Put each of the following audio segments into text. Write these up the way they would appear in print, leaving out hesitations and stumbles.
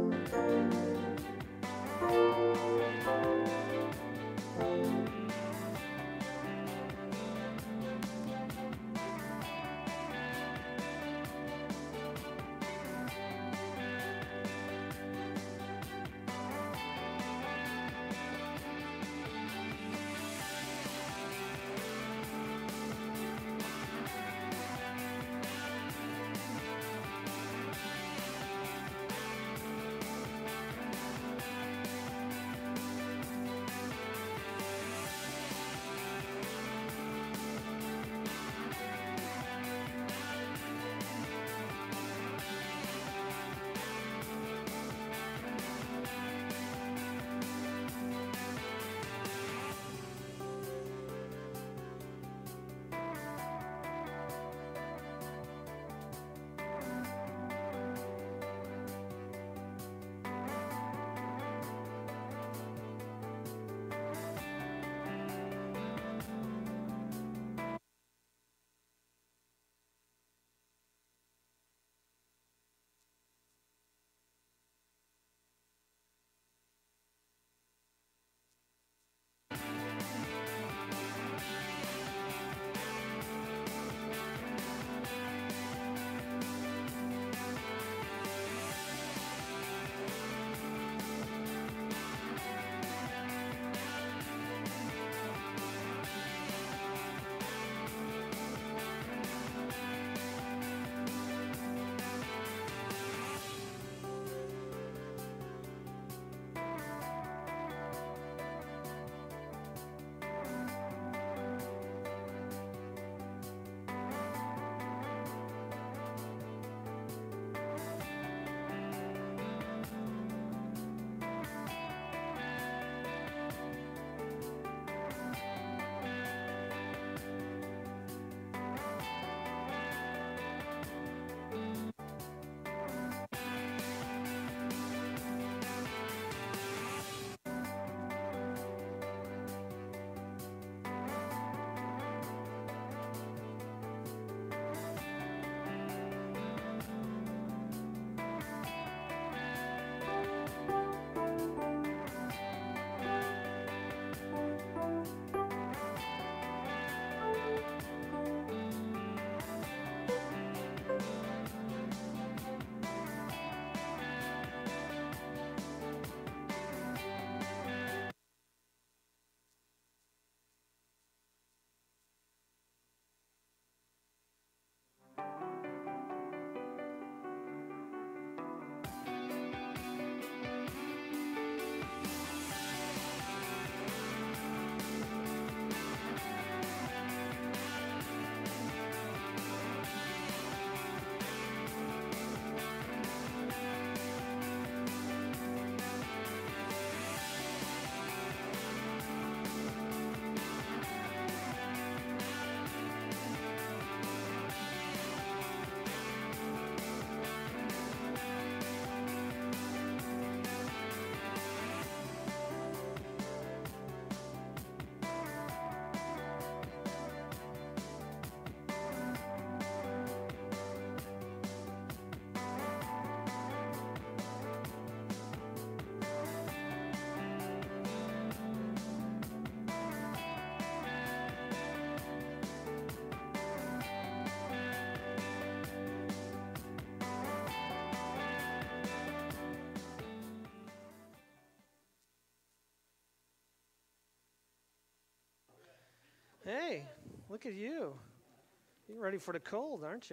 Hey, look at you. You're ready for the cold, aren't you?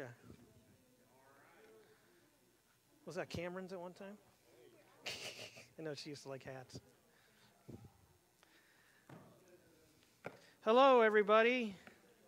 Was that Cameron's at one time? I know she used to like hats. Hello, everybody.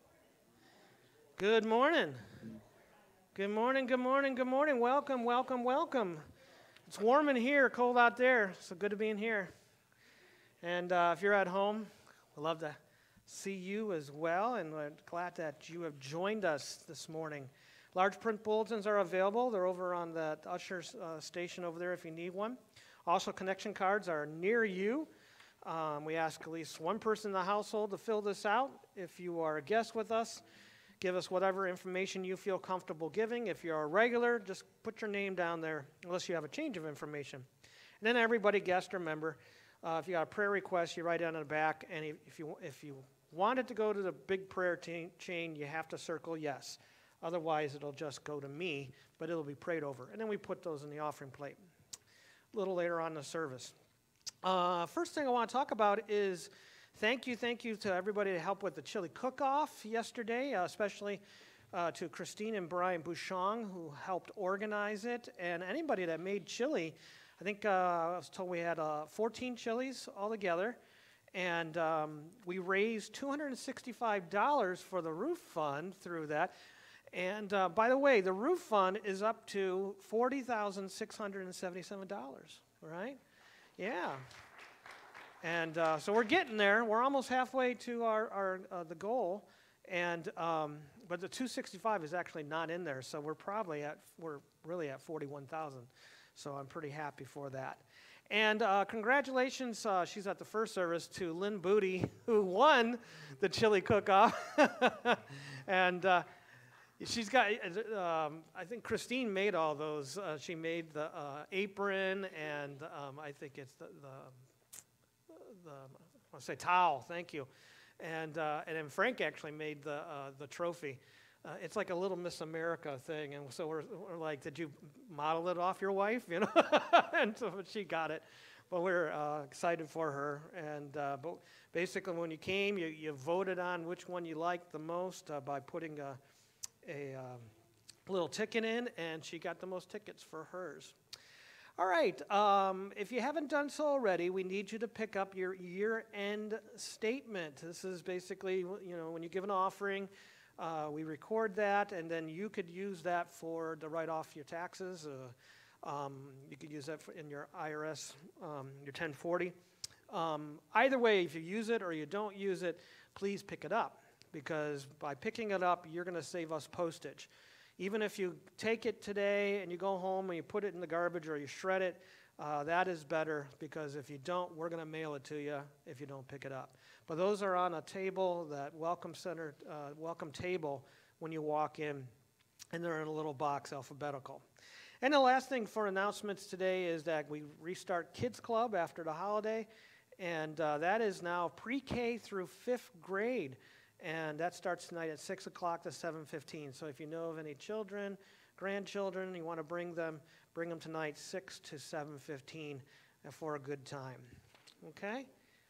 Good morning. Good morning, good morning, good morning. Welcome, welcome, welcome. It's warm in here, cold out there, so good to be in here. And if you're at home, I'd love to see you as well, and we're glad that you have joined us this morning. Large print bulletins are available. They're over on the usher station over there if you need one. Also, connection cards are near you. We ask at least one person in the household to fill this out. If you are a guest with us, Give us whatever information you feel comfortable giving. If you're a regular, just put your name down there, unless you have a change of information. And then everybody, guest or member, if you got a prayer request, you write down in the back. And if you want it to go to the big prayer chain, you have to circle yes. Otherwise, it'll just go to me, but it'll be prayed over. And then we put those in the offering plate a little later on in the service. First thing I want to talk about is thank you to everybody that helped with the chili cook-off yesterday, especially to Christine and Brian Bouchon, who helped organize it, and anybody that made chili. I think I was told we had 14 chilies altogether, and we raised $265 for the roof fund through that. And by the way, the roof fund is up to $40,677, right? Yeah. And so we're getting there. We're almost halfway to our the goal, and but the 265 is actually not in there. So we're really at 41,000. So I'm pretty happy for that. And congratulations, she's at the first service, to Lynn Booty, who won the chili cook-off. And she's got, I think Christine made all those. She made the apron, and I think it's I'll say towel, thank you. And then Frank actually made the trophy. It's like a little Miss America thing, and so we're like, did you model it off your wife? You know, and so she got it. But we're excited for her. And but basically, when you came, you voted on which one you liked the most by putting a little ticket in, and she got the most tickets for hers. All right, if you haven't done so already, we need you to pick up your year-end statement. This is basically, when you give an offering, we record that, and then you could use that to write off your taxes. You could use that in your IRS, your 1040. Either way, if you use it or you don't use it, please pick it up, because by picking it up, you're going to save us postage. Even if you take it today and you go home and you put it in the garbage or you shred it, that is better, because if you don't, we're going to mail it to you if you don't pick it up. But those are on a table, that welcome center, welcome table when you walk in, and they're in a little box, alphabetical. And the last thing for announcements today is that we restart Kids Club after the holiday, and that is now pre-K through 5th grade. And that starts tonight at 6 o'clock to 7:15. So if you know of any children, grandchildren, you want to bring them tonight 6 to 7:15 for a good time. Okay?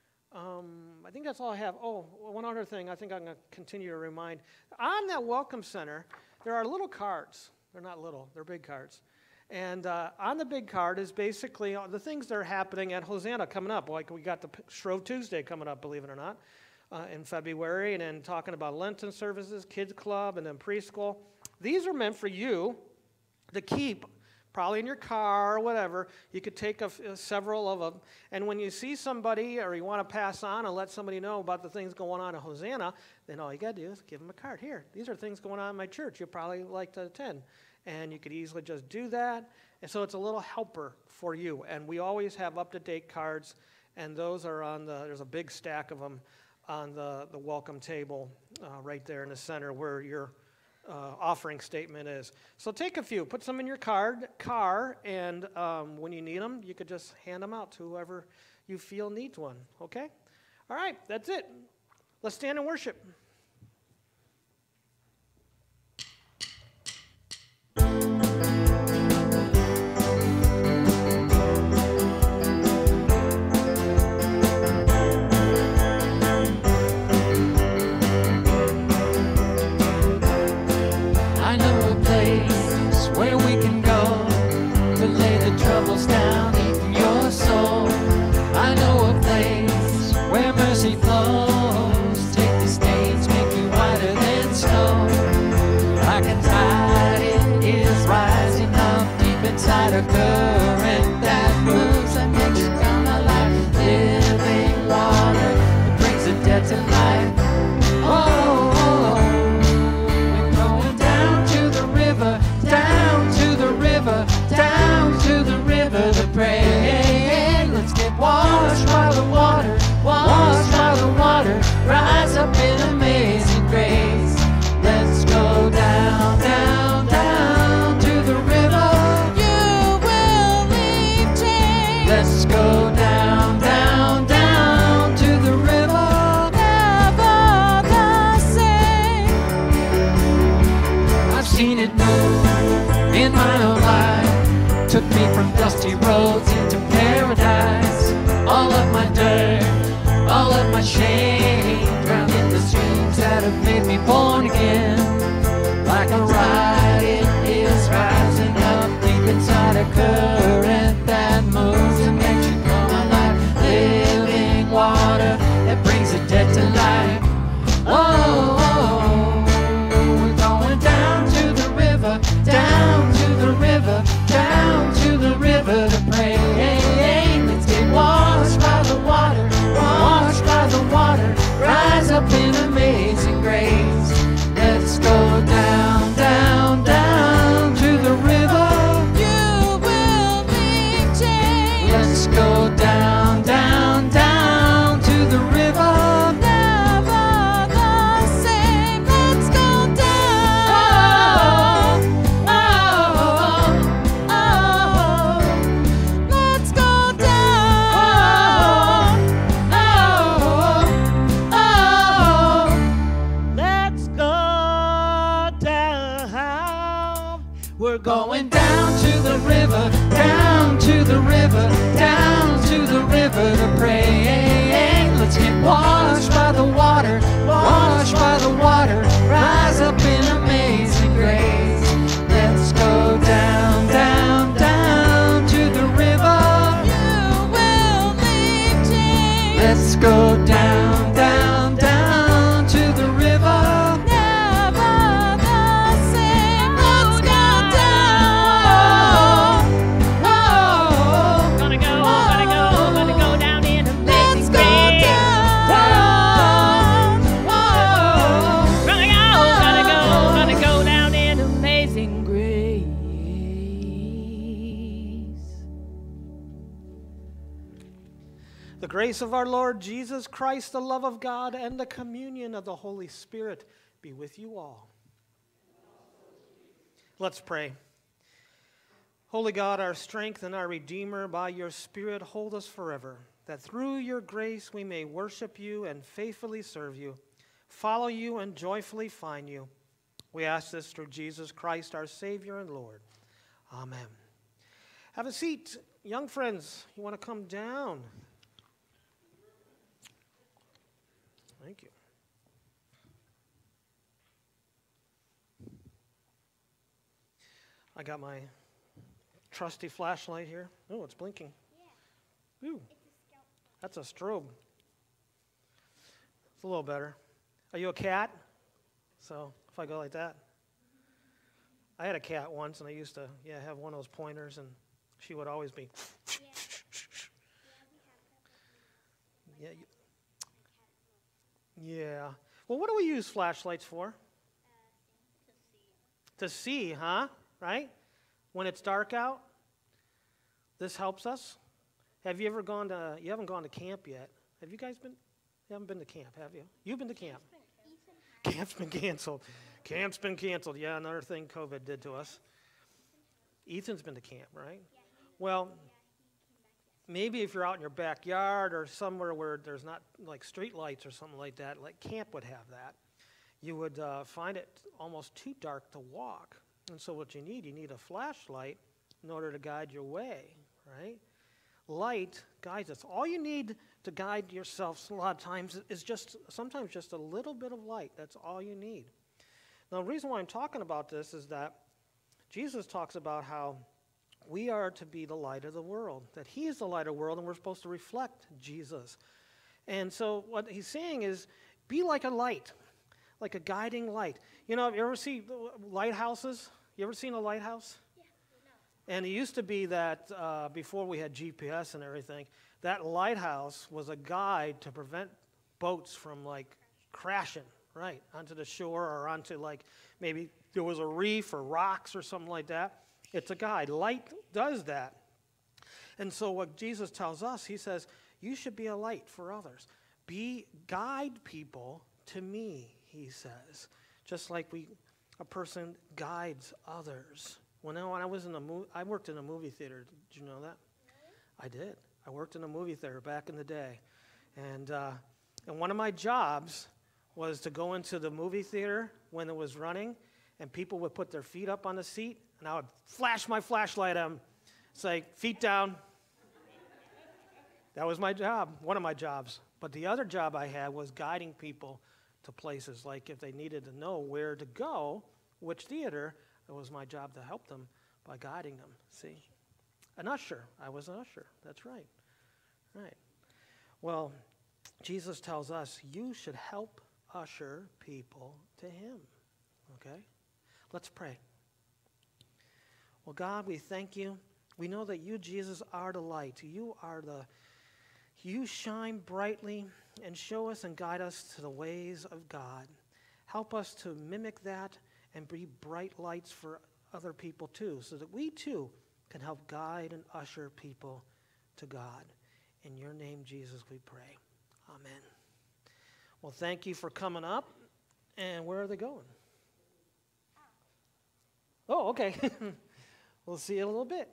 I think that's all I have. Oh, one other thing I think I'm going to continue to remind. On that Welcome Center, there are little cards. They're not little. They're big cards. And on the big card is basically the things that are happening at Hosanna coming up. Like we got the Shrove Tuesday coming up, believe it or not. In February, and then talking about Lenten services, Kids Club, and then preschool. These are meant for you to keep, probably in your car or whatever. You could take several of them, and when you see somebody or you want to pass on and let somebody know about the things going on at Hosanna, then all you got to do is give them a card. Here, these are things going on in my church you'll probably like to attend, and you could easily just do that. And so it's a little helper for you, and we always have up-to-date cards, and those are there's a big stack of them on the welcome table right there in the center where your offering statement is. So take a few, put some in your car, and when you need them, you could just hand them out to whoever you feel needs one, okay? All right, that's it. Let's stand and worship. Down in your soul, I know a place where mercy flows. Take the stage Let's go down, down, down to the river. Never the same. I've seen it move in my own life. Took me from dusty roads into paradise. All of my dirt, all of my shame, drowned in the streams that have made me born again. Like a ride, it is rising up deep inside a current that moves and makes you come alive. Living water that brings the dead to life. Oh, we're going down to the river, down to the river, down to the river to pray. Let's get washed by the water, washed by the water, rise up in amazing grace. Let's go down, down, down to the river. You will be changed. Let's go down, down, down to the river. Never the same. Let's go down. Oh, oh, oh. Let's go down. Oh, oh. Let's go down. We're Going down to the river, down to the river, down to the river to pray. Let's get washed by the water, washed by the water, rise up in amazing grace. Let's go down, down, down to the river. You will be changed. Let's go down, down, down to the river. Never the same. Let's go down. Oh, Gonna go down in let's amazing go grace. down. Oh, Gonna go down in amazing grace. The grace of our Lord Jesus Christ, the love of God, and the communion of the Holy Spirit be with you all. Let's pray. Holy God, our strength and our Redeemer, by your Spirit hold us forever, that through your grace we may worship you and faithfully serve you, follow you and joyfully find you. We ask this through Jesus Christ, our Savior and Lord. Amen. Have a seat. Young friends, you want to come down? Thank you. I got my trusty flashlight here. Oh, it's blinking. Ooh, that's a strobe. It's a little better. Are you a cat? So if I go like that. I had a cat once, and I used to have one of those pointers, and she would always be. Yeah. Yeah. Well, what do we use flashlights for? To see, huh? Right? When it's dark out, this helps us. Have you ever gone to, you haven't gone to camp yet. Have you guys been, you haven't been to camp, have you? You've been to camp. Camp's been canceled. Camp's been canceled. Yeah, another thing COVID did to us. Ethan's been to camp, right? Well, maybe if you're out in your backyard or somewhere where there's not like street lights or something like that, like camp would have that, you would find it almost too dark to walk. And so what you need a flashlight in order to guide your way, right? Light guides us. All you need to guide yourself a lot of times is sometimes just a little bit of light. That's all you need. Now, the reason why I'm talking about this is that Jesus talks about how we are to be the light of the world, that he is the light of the world, and we're supposed to reflect Jesus. And so what he's saying is, be like a light, like a guiding light. You know, have you ever seen lighthouses? You ever seen a lighthouse? Yeah, no. And it used to be that before we had GPS and everything, that lighthouse was a guide to prevent boats from like crashing, right, onto the shore or onto like maybe there was a reef or rocks or something like that. It's a guide. Light does that. And so what Jesus tells us, he says, you should be a light for others. Guide people to me, he says. Just like a person guides others. When I was in I worked in a movie theater. Did you know that? I did. I worked in a movie theater back in the day. And one of my jobs was to go into the movie theater when it was running, and people would put their feet up on the seat, and I would flash my flashlight at them. It's like, feet down. That was my job, one of my jobs. But the other job I had was guiding people to places. Like if they needed to know where to go, which theater, it was my job to help them by guiding them, see? An usher. I was an usher. That's right. Right. Well, Jesus tells us you should help usher people to him. Okay? Let's pray. Well, God, we thank you. We know that you, Jesus, are the light. You shine brightly and show us and guide us to the ways of God. Help us to mimic that and be bright lights for other people too, so that we too can help guide and usher people to God. In your name, Jesus, we pray. Amen. Well, thank you for coming up. And where are they going? Oh, okay. We'll see you in a little bit.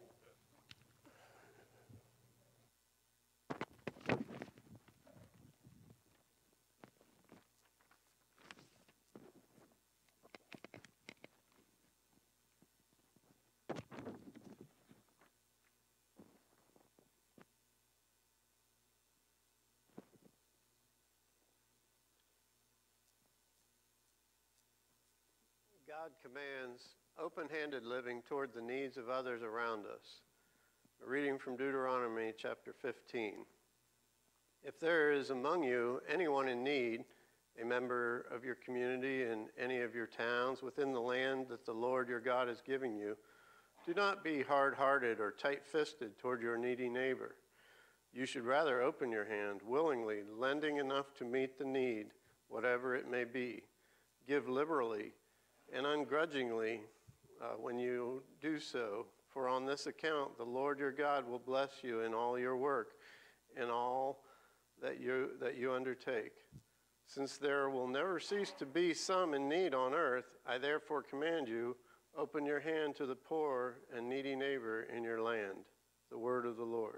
God commands open-handed living toward the needs of others around us. A reading from Deuteronomy chapter 15. If there is among you anyone in need, a member of your community in any of your towns within the land that the Lord your God is giving you, do not be hard-hearted or tight-fisted toward your needy neighbor. You should rather open your hand willingly, lending enough to meet the need, whatever it may be. Give liberally and ungrudgingly when you do so, for on this account the Lord your God will bless you in all your work and all that you undertake. Since there will never cease to be some in need on earth, I therefore command you, open your hand to the poor and needy neighbor in your land. The word of the Lord.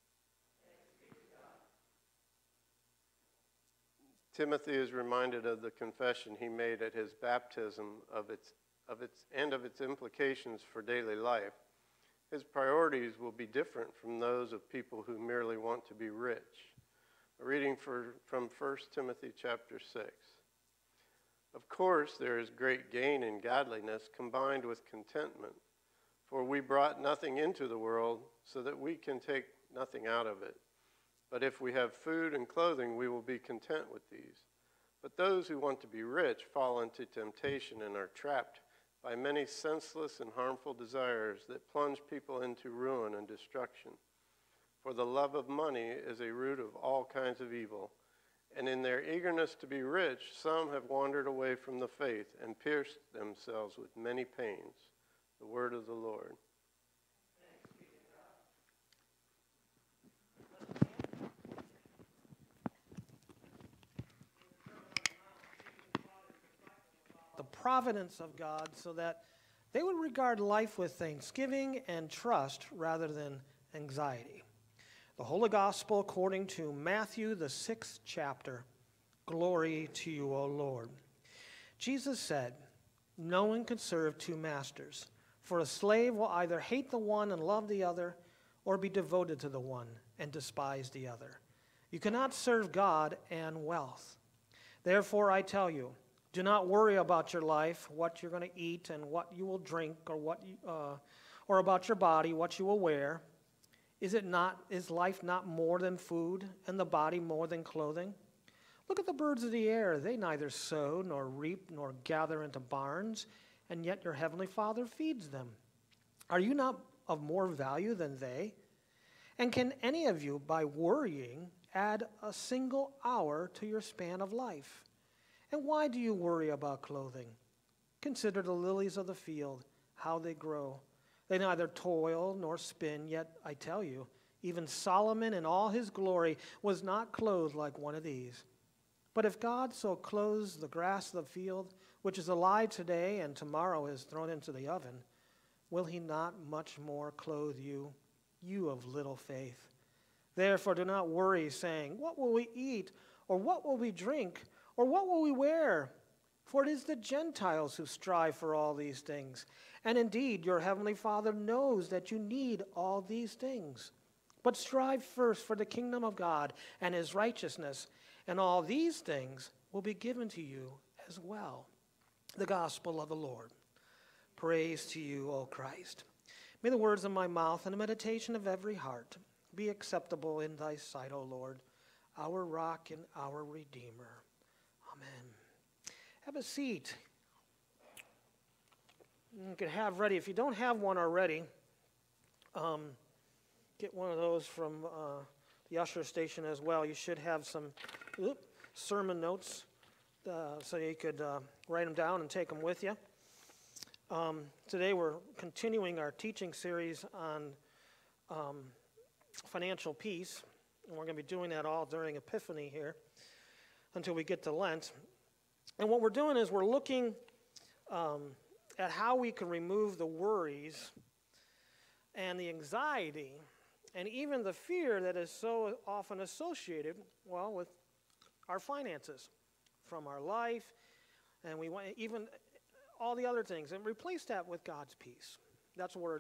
Timothy is reminded of the confession he made at his baptism of its implications for daily life. His priorities will be different from those of people who merely want to be rich. A reading from 1 Timothy chapter 6. Of course, there is great gain in godliness combined with contentment, for we brought nothing into the world so that we can take nothing out of it. But if we have food and clothing, we will be content with these. But those who want to be rich fall into temptation and are trapped by many senseless and harmful desires that plunge people into ruin and destruction. For the love of money is a root of all kinds of evil. And in their eagerness to be rich, some have wandered away from the faith and pierced themselves with many pains. The word of the Lord. The providence of God, so that they would regard life with thanksgiving and trust rather than anxiety. The Holy Gospel according to Matthew, the 6th chapter. Glory to you, O Lord. Jesus said, no one can serve two masters, for a slave will either hate the one and love the other, or be devoted to the one and despise the other. You cannot serve God and wealth. Therefore, I tell you, do not worry about your life, what you're going to eat and what you will drink, or about your body, what you will wear. Is life not more than food, and the body more than clothing? Look at the birds of the air. They neither sow nor reap nor gather into barns, and yet your heavenly Father feeds them. Are you not of more value than they? And can any of you, by worrying, add a single hour to your span of life? And why do you worry about clothing? Consider the lilies of the field, how they grow. They neither toil nor spin, yet I tell you, even Solomon in all his glory was not clothed like one of these. But if God so clothes the grass of the field, which is alive today and tomorrow is thrown into the oven, will he not much more clothe you, you of little faith? Therefore do not worry, saying, what will we eat, or what will we drink, or what will we wear? For it is the Gentiles who strive for all these things. And indeed, your heavenly Father knows that you need all these things. But strive first for the kingdom of God and his righteousness, and all these things will be given to you as well. The gospel of the Lord. Praise to you, O Christ. May the words of my mouth and the meditation of every heart be acceptable in thy sight, O Lord, our rock and our redeemer. Amen. Have a seat. You can have ready. If you don't have one already, get one of those from the usher station as well. You should have some sermon notes so you could write them down and take them with you. Today we're continuing our teaching series on financial peace, and we're going to be doing that all during Epiphany here until we get to Lent. And what we're doing is we're looking at how we can remove the worries and the anxiety and even the fear that is so often associated, well, with our finances from our life, and we want even all the other things, and replace that with God's peace. That's what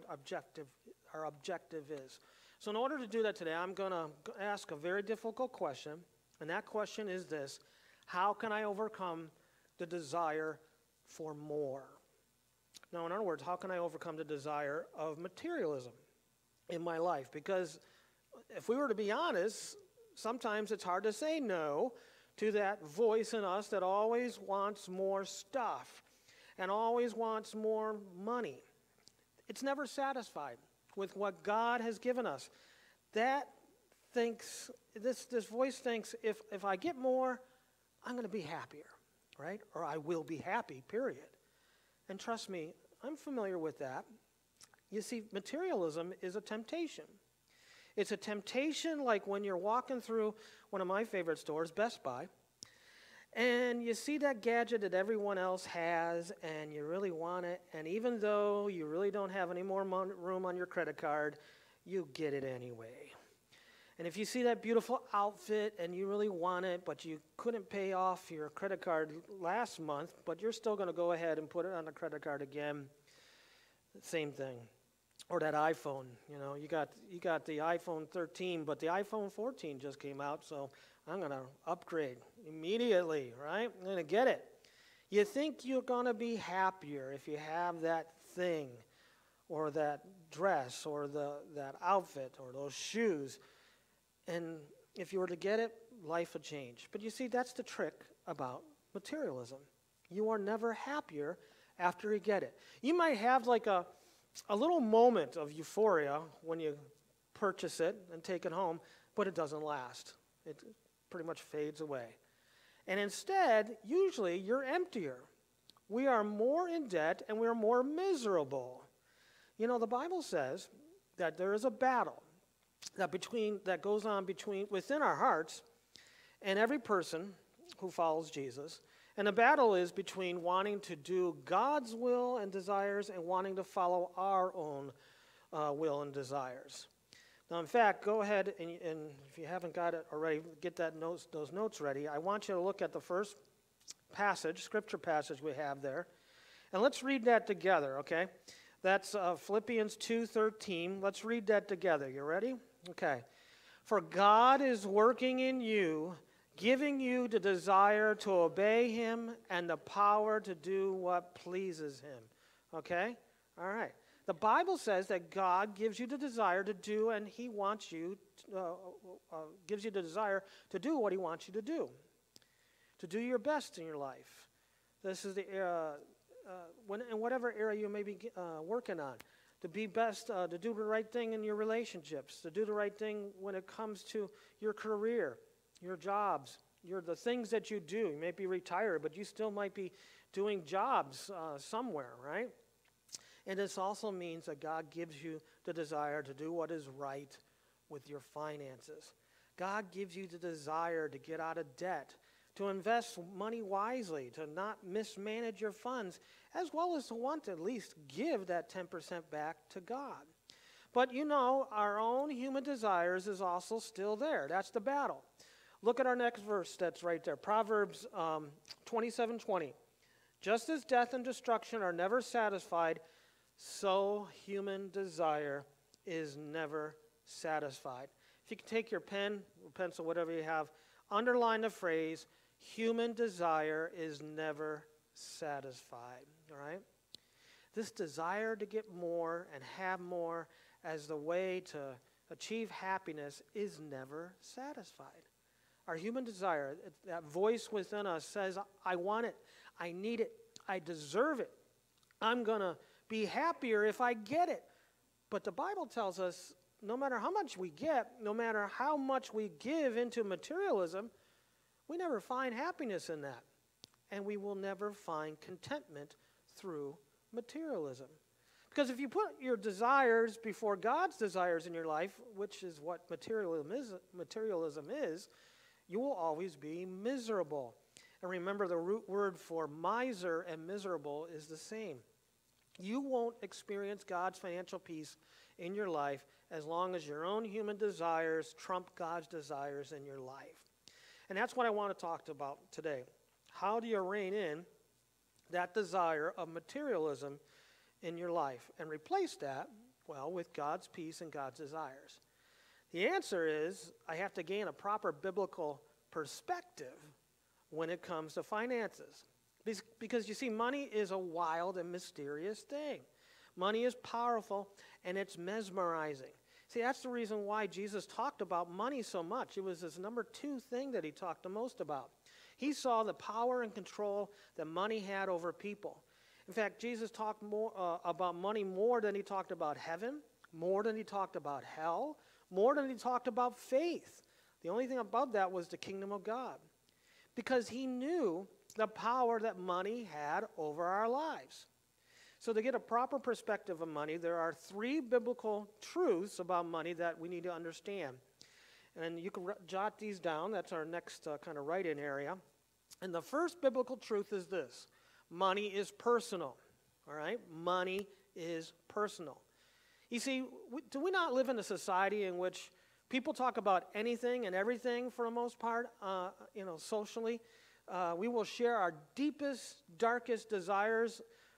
our objective is. So in order to do that today, I'm going to ask a very difficult question, and that question is this: how can I overcome the desire for more? Now, in other words, how can I overcome the desire of materialism in my life? Because if we were to be honest, sometimes it's hard to say no to that voice in us that always wants more stuff and always wants more money. It's never satisfied with what God has given us. That thinks, this voice thinks, if I get more, I'm going to be happier, right? Or I will be happy, period. And trust me, I'm familiar with that. You see, materialism is a temptation. It's a temptation like when you're walking through one of my favorite stores, Best Buy, and you see that gadget that everyone else has, and you really want it, and even though you really don't have any more room on your credit card, you get it anyway. And if you see that beautiful outfit and you really want it, but you couldn't pay off your credit card last month, but you're still going to go ahead and put it on the credit card again, same thing. Or that iPhone, you got the iPhone 13, but the iPhone 14 just came out, so I'm going to upgrade immediately, right? I'm going to get it. You think you're going to be happier if you have that thing or that dress or that outfit or those shoes. And if you were to get it, life would change. But you see, that's the trick about materialism. You are never happier after you get it. You might have like a little moment of euphoria when you purchase it and take it home, but it doesn't last. It pretty much fades away. And instead, usually, you're emptier. We are more in debt and we are more miserable. The Bible says that there is a battle that goes on within our hearts and every person who follows Jesus. And the battle is between wanting to do God's will and desires and wanting to follow our own will and desires. Now, in fact, go ahead and if you haven't got it already, get those notes ready. I want you to look at the first scripture passage we have there. And let's read that together, okay? That's Philippians 2:13. Let's read that together. You ready? Okay. For God is working in you, giving you the desire to obey him and the power to do what pleases him. Okay? All right. The Bible says that God gives you the desire to do, and he wants you, gives you the desire to do what he wants you to do your best in your life. This is the in whatever area you may be working on, to be best, to do the right thing in your relationships, to do the right thing when it comes to your career, your jobs, the things that you do. You may be retired, but you still might be doing jobs somewhere, right? And this also means that God gives you the desire to do what is right with your finances. God gives you the desire to get out of debt, to invest money wisely, to not mismanage your funds, as well as to want to at least give that 10% back to God. But you know, our own human desires is also still there. That's the battle. Look at our next verse that's right there. Proverbs 27:20. Just as death and destruction are never satisfied, so human desire is never satisfied. If you can take your pen or pencil, whatever you have, underline the phrase, human desire is never satisfied. All right? This desire to get more and have more as the way to achieve happiness is never satisfied. Our human desire, that voice within us says, I want it, I need it, I deserve it. I'm going to be happier if I get it. But the Bible tells us no matter how much we get, no matter how much we give into materialism, we never find happiness in that. And we will never find contentment through materialism. Because if you put your desires before God's desires in your life, which is what materialism is, you will always be miserable. And remember, the root word for miser and miserable is the same. You won't experience God's financial peace in your life as long as your own human desires trump God's desires in your life. And that's what I want to talk about today. How do you rein in that desire of materialism in your life and replace that, well, with God's peace and God's desires? The answer is I have to gain a proper biblical perspective when it comes to finances. Because you see, money is a wild and mysterious thing. Money is powerful and it's mesmerizing. See, that's the reason why Jesus talked about money so much. It was his number 2 thing that he talked the most about. He saw the power and control that money had over people. In fact, Jesus talked more about money more than he talked about heaven, more than he talked about hell, more than he talked about faith. The only thing above that was the kingdom of God. Because he knew the power that money had over our lives. So to get a proper perspective of money, there are 3 biblical truths about money that we need to understand. And you can jot these down. That's our next kind of write-in area. And the first biblical truth is this. Money is personal. All right? Money is personal. You see, do we not live in a society in which people talk about anything and everything for the most part, socially? We will share our deepest, darkest desires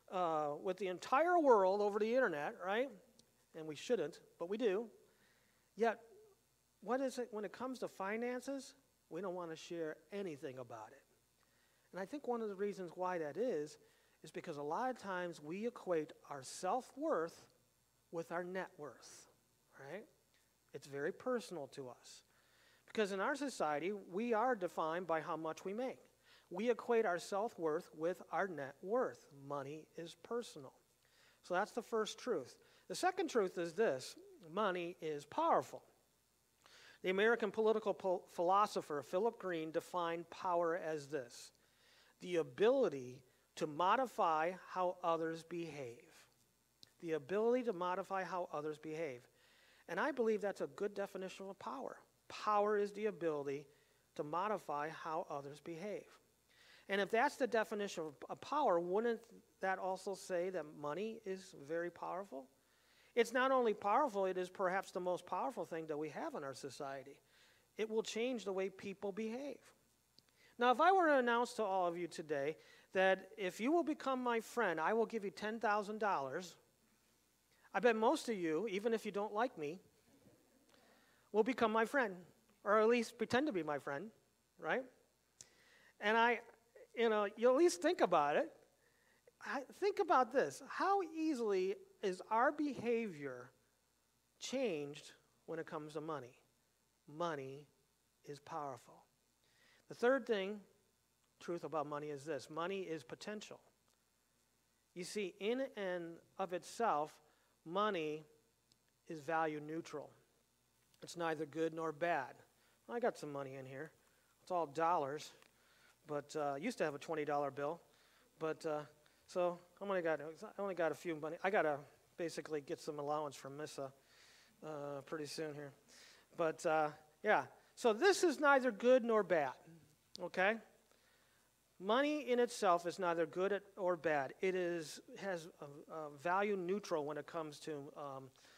with the entire world over the internet, right? And we shouldn't, but we do. Yet, what is it when it comes to finances? We don't want to share anything about it. And I think one of the reasons why that is because a lot of times we equate our self-worth with our net worth, right? It's very personal to us. Because in our society, we are defined by how much we make. We equate our self-worth with our net worth. Money is personal. So that's the first truth. The second truth is this: money is powerful. The American political philosopher Philip Green defined power as this: the ability to modify how others behave. The ability to modify how others behave. And I believe that's a good definition of power. Power is the ability to modify how others behave. And if that's the definition of power, wouldn't that also say that money is very powerful? It's not only powerful, it is perhaps the most powerful thing that we have in our society. It will change the way people behave. Now, if I were to announce to all of you today that if you will become my friend, I will give you $10,000, I bet most of you, even if you don't like me, will become my friend, or at least pretend to be my friend, right? And you'll at least think about it. Think about this. How easily is our behavior changed when it comes to money? Money is powerful. The third truth about money is this: money is potential. You see, in and of itself, money is value neutral. It's neither good nor bad. I got some money in here. It's all dollars, but I used to have a $20 bill. But so I only got a few money. I got to basically get some allowance from Missa pretty soon here. But yeah, so this is neither good nor bad, okay? Money in itself is neither good or bad. It has a value neutral when it comes to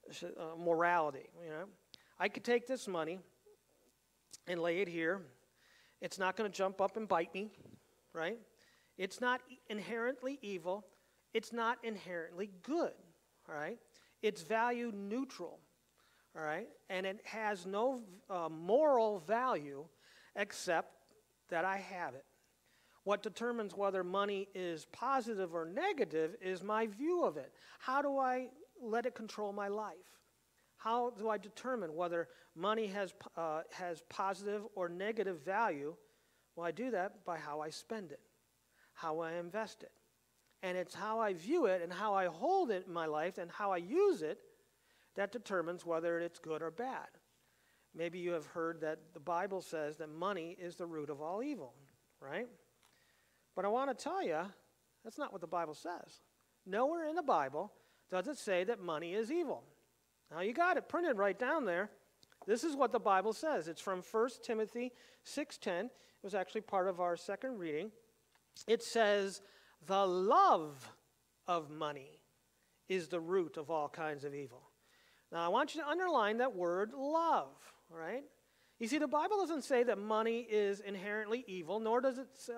morality. You know, I could take this money and lay it here. It's not going to jump up and bite me, right? It's not inherently evil. It's not inherently good, all right? It's value neutral, all right? And it has no moral value except that I have it. What determines whether money is positive or negative is my view of it. How do I let it control my life? How do I determine whether money has positive or negative value? Well, I do that by how I spend it, how I invest it. And it's how I view it and how I hold it in my life and how I use it that determines whether it's good or bad. Maybe you have heard that the Bible says that money is the root of all evil, right? But I want to tell you, that's not what the Bible says. Nowhere in the Bible does it say that money is evil. Now, you got it printed right down there. This is what the Bible says. It's from 1 Timothy 6:10. It was actually part of our second reading. It says, the love of money is the root of all kinds of evil. Now, I want you to underline that word love, all right? You see, the Bible doesn't say that money is inherently evil, nor does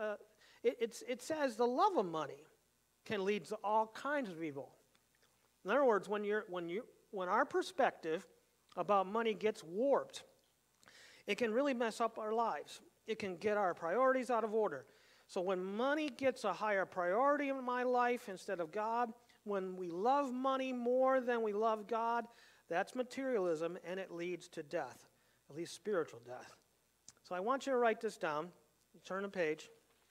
it says the love of money can lead to all kinds of evil. In other words, when our perspective about money gets warped, it can really mess up our lives. It can get our priorities out of order. So when money gets a higher priority in my life instead of God, when we love money more than we love God, that's materialism, and it leads to death, at least spiritual death. So I want you to write this down. Turn the page.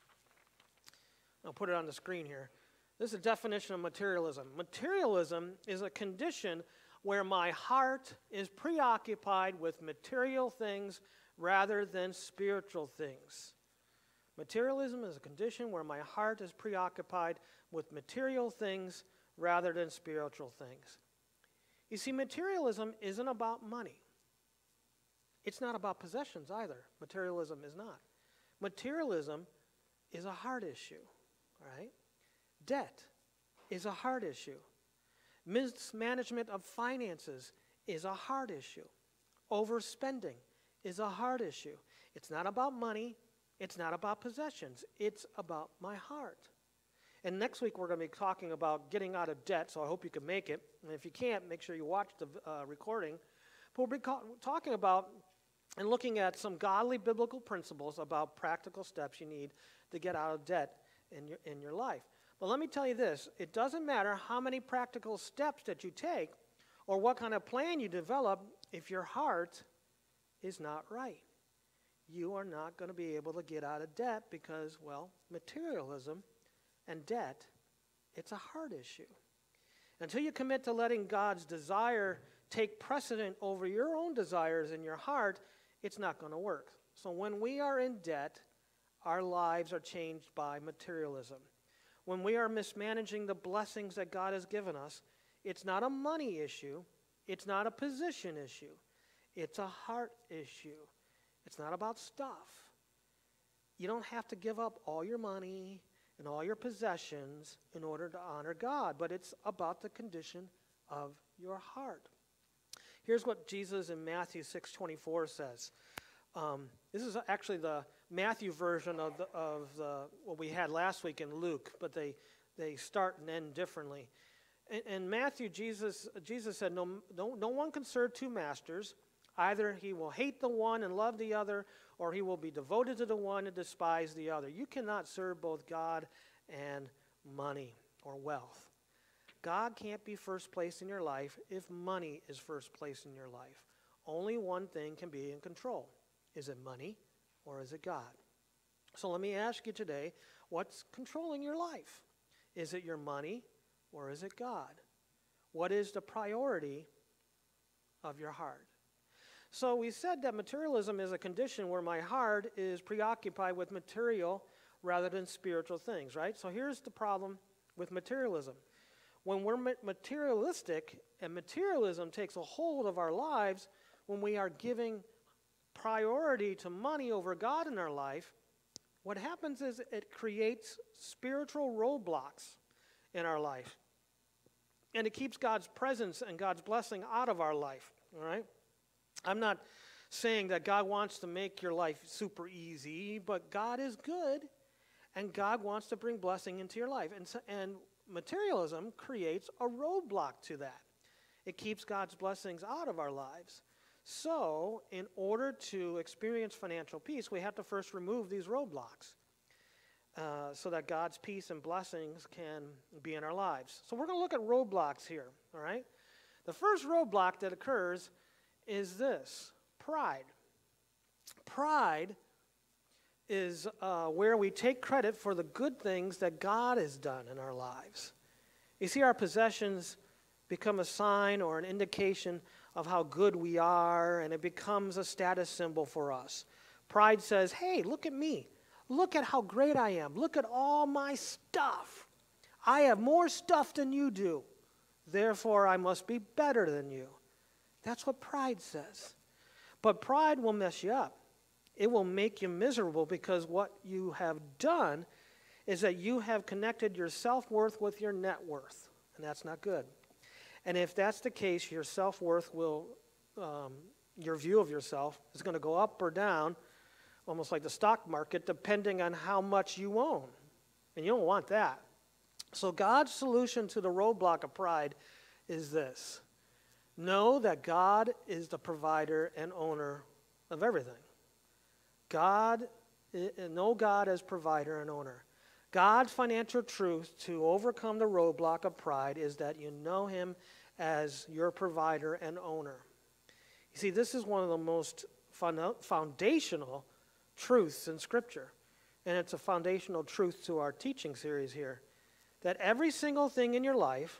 I'll put it on the screen here. This is a definition of materialism. Materialism is a condition where my heart is preoccupied with material things rather than spiritual things. Materialism is a condition where my heart is preoccupied with material things rather than spiritual things. You see, materialism isn't about money. It's not about possessions either. Materialism is not. Materialism is a heart issue, all right? Debt is a heart issue. Mismanagement of finances is a heart issue. Overspending is a heart issue. It's not about money. It's not about possessions. It's about my heart. And next week we're going to be talking about getting out of debt, so I hope you can make it. And if you can't, make sure you watch the recording. But we'll be talking about and looking at some godly biblical principles about practical steps you need to get out of debt in your life. But let me tell you this, it doesn't matter how many practical steps that you take or what kind of plan you develop if your heart is not right. You are not going to be able to get out of debt because, well, materialism and debt, it's a heart issue. Until you commit to letting God's desire take precedent over your own desires in your heart, it's not going to work. So when we are in debt, our lives are changed by materialism. When we are mismanaging the blessings that God has given us, it's not a money issue. It's not a position issue. It's a heart issue. It's not about stuff. You don't have to give up all your money and all your possessions in order to honor God, but it's about the condition of your heart. Here's what Jesus in Matthew 6:24 says. This is actually the Matthew version of what we had last week in Luke, but they start and end differently. In Matthew, Jesus said, no one can serve two masters. Either he will hate the one and love the other, or he will be devoted to the one and despise the other. You cannot serve both God and money or wealth. God can't be first place in your life if money is first place in your life. Only one thing can be in control. Is it money or is it God? So let me ask you today, what's controlling your life? Is it your money or is it God? What is the priority of your heart? So we said that materialism is a condition where my heart is preoccupied with material rather than spiritual things, right? So here's the problem with materialism. When we're materialistic and materialism takes a hold of our lives, when we are giving priority to money over God in our life, what happens is it creates spiritual roadblocks in our life. And it keeps God's presence and God's blessing out of our life, all right? I'm not saying that God wants to make your life super easy, but God is good, and God wants to bring blessing into your life. And materialism creates a roadblock to that. It keeps God's blessings out of our lives. So, in order to experience financial peace, we have to first remove these roadblocks so that God's peace and blessings can be in our lives. So we're going to look at roadblocks here, all right? The first roadblock that occurs is this: pride. Pride is where we take credit for the good things that God has done in our lives. You see, our possessions become a sign or an indication of how good we are, and it becomes a status symbol for us. Pride says, hey, look at me. Look at how great I am. Look at all my stuff. I have more stuff than you do. Therefore, I must be better than you. That's what pride says. But pride will mess you up. It will make you miserable, because what you have done is that you have connected your self-worth with your net worth, and that's not good. And if that's the case, your self-worth will, your view of yourself is going to go up or down, almost like the stock market, depending on how much you own. And you don't want that. So God's solution to the roadblock of pride is this: know that God is the provider and owner of everything. Know God as provider and owner. God's financial truth to overcome the roadblock of pride is that you know him as your provider and owner. You see, this is one of the most foundational truths in Scripture, and it's a foundational truth to our teaching series here, that every single thing in your life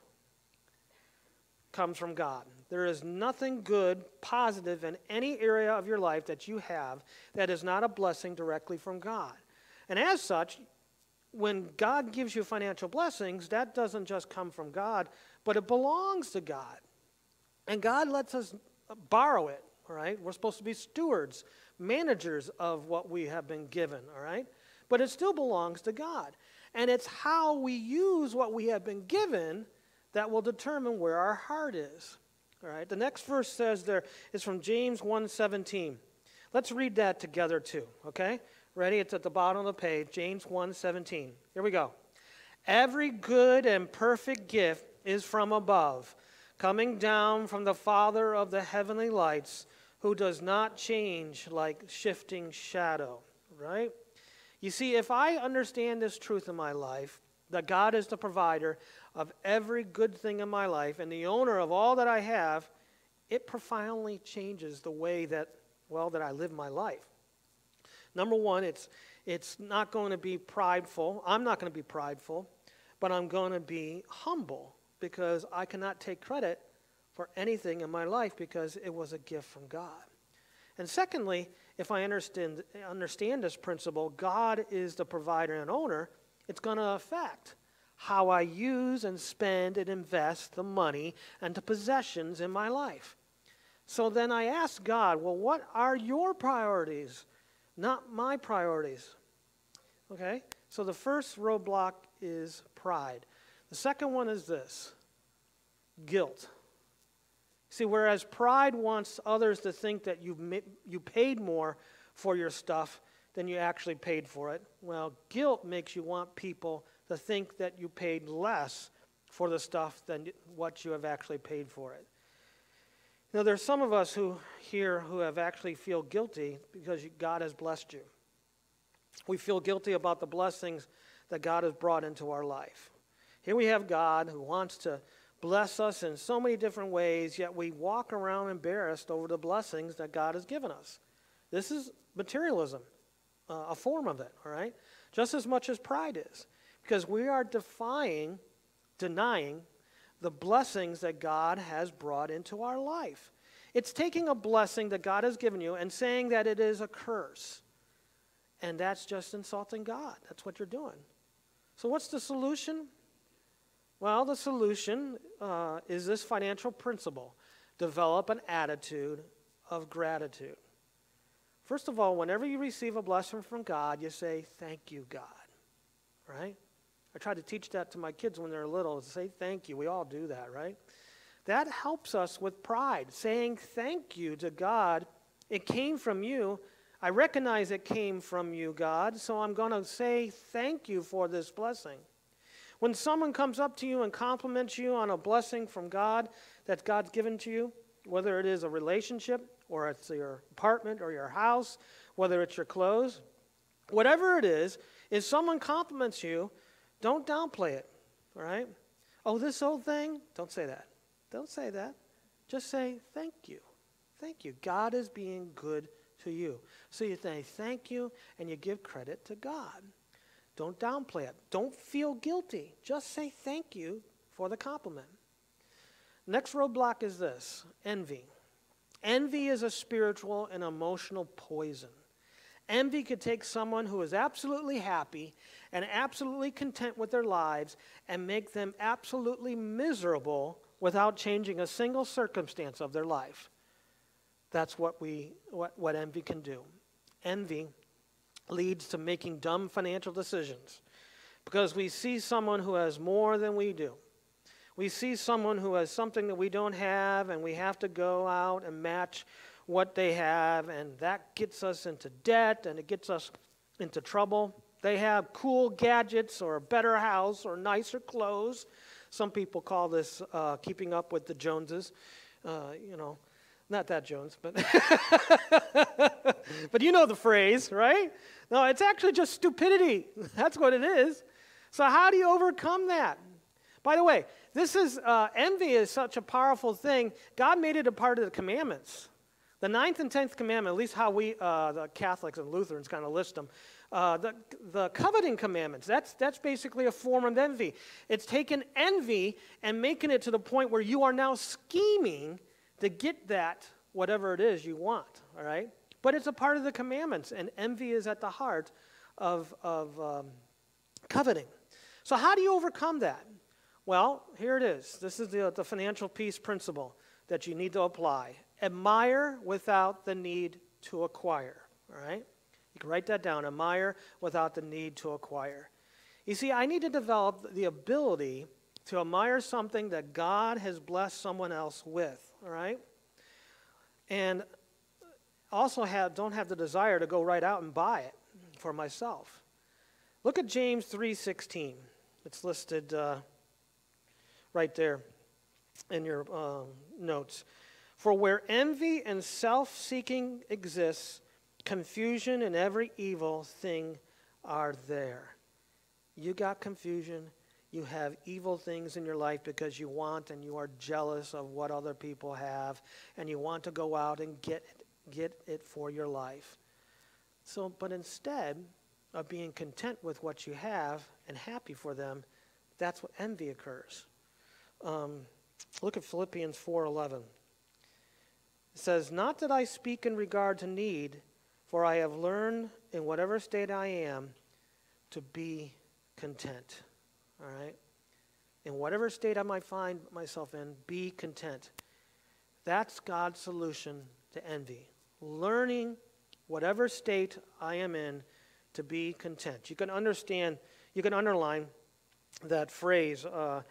comes from God. There is nothing good, positive in any area of your life that you have that is not a blessing directly from God. And as such, when God gives you financial blessings, that doesn't just come from God, but it belongs to God. And God lets us borrow it, all right? We're supposed to be stewards, managers of what we have been given, all right? But it still belongs to God. And it's how we use what we have been given that will determine where our heart is, all right? The next verse says there is from James 1:17. Let's read that together too, okay? Ready? It's at the bottom of the page, James 1:17. Here we go. Every good and perfect gift is from above, coming down from the Father of the heavenly lights, who does not change like shifting shadow, right? You see, if I understand this truth in my life, that God is the provider of every good thing in my life and the owner of all that I have, it profoundly changes the way that I live my life. Number one, it's not going to be prideful. I'm not going to be prideful, but I'm going to be humble, because I cannot take credit for anything in my life because it was a gift from God. And secondly, if I understand this principle, God is the provider and owner, it's going to affect how I use and spend and invest the money and the possessions in my life. So then I ask God, well, what are your priorities? Not my priorities. Okay? So the first roadblock is pride. The second one is this: guilt. See, whereas pride wants others to think that you paid more for your stuff than you actually paid for it, well, guilt makes you want people to think that you paid less for the stuff than what you have actually paid for it. You know, there's some of us who have actually feel guilty because God has blessed you. We feel guilty about the blessings that God has brought into our life. Here we have God who wants to bless us in so many different ways, yet we walk around embarrassed over the blessings that God has given us. This is materialism, a form of it, all right? Just as much as pride is, because we are denying the blessings that God has brought into our life. It's taking a blessing that God has given you and saying that it is a curse. And that's just insulting God. That's what you're doing. So what's the solution? Well, the solution is this financial principle: develop an attitude of gratitude. First of all, whenever you receive a blessing from God, you say, thank you, God, right? I try to teach that to my kids when they're little, to say thank you. We all do that, right? That helps us with pride, saying thank you to God. It came from you. I recognize it came from you, God, so I'm going to say thank you for this blessing. When someone comes up to you and compliments you on a blessing from God that God's given to you, whether it is a relationship or it's your apartment or your house, whether it's your clothes, whatever it is, if someone compliments you, don't downplay it, all right? Oh, this old thing? Don't say that. Don't say that. Just say thank you. Thank you. God is being good to you. So you say thank you and you give credit to God. Don't downplay it. Don't feel guilty. Just say thank you for the compliment. Next roadblock is this, envy. Envy is a spiritual and emotional poison. Envy could take someone who is absolutely happy and absolutely content with their lives and make them absolutely miserable without changing a single circumstance of their life. That's what envy can do. Envy leads to making dumb financial decisions because we see someone who has more than we do. We see someone who has something that we don't have, and we have to go out and match what they have, and that gets us into debt, and it gets us into trouble. They have cool gadgets or a better house or nicer clothes. Some people call this keeping up with the Joneses. Not that Jones, but but you know the phrase, right? No, it's actually just stupidity. That's what it is. So how do you overcome that? By the way, envy is such a powerful thing. God made it a part of the commandments. The 9th and 10th commandment, at least how we, the Catholics and Lutherans kind of list them, the coveting commandments, that's basically a form of envy. It's taking envy and making it to the point where you are now scheming to get that, whatever it is you want, all right? But it's a part of the commandments, and envy is at the heart of coveting. So how do you overcome that? Well, here it is. This is the financial peace principle that you need to apply. Admire without the need to acquire, all right? You can write that down, admire without the need to acquire. You see, I need to develop the ability to admire something that God has blessed someone else with, all right? And also don't have the desire to go right out and buy it for myself. Look at James 3:16. It's listed right there in your notes. For where envy and self-seeking exists, confusion and every evil thing are there. You got confusion. You have evil things in your life because you want and you are jealous of what other people have, and you want to go out and get it for your life. So, but instead of being content with what you have and happy for them, that's what envy occurs. Look at Philippians 4:11. It says, not that I speak in regard to need, for I have learned in whatever state I am to be content. All right? In whatever state I might find myself in, be content. That's God's solution to envy. Learning whatever state I am in to be content. You can underline that phrase,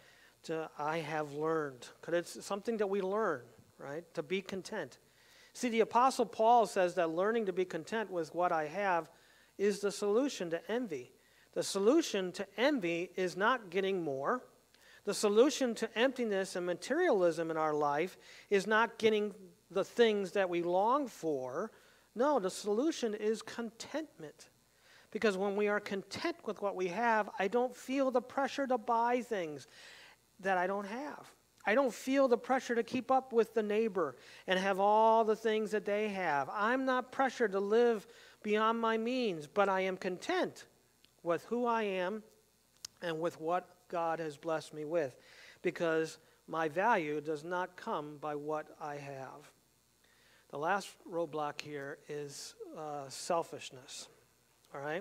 I have learned, because it's something that we learn, right? To be content. See, the Apostle Paul says that learning to be content with what I have is the solution to envy. The solution to envy is not getting more. The solution to emptiness and materialism in our life is not getting the things that we long for. No, the solution is contentment. Because when we are content with what we have, I don't feel the pressure to buy things that I don't have. I don't feel the pressure to keep up with the neighbor and have all the things that they have. I'm not pressured to live beyond my means, but I am content with who I am and with what God has blessed me with, because my value does not come by what I have. The last roadblock here is selfishness, all right?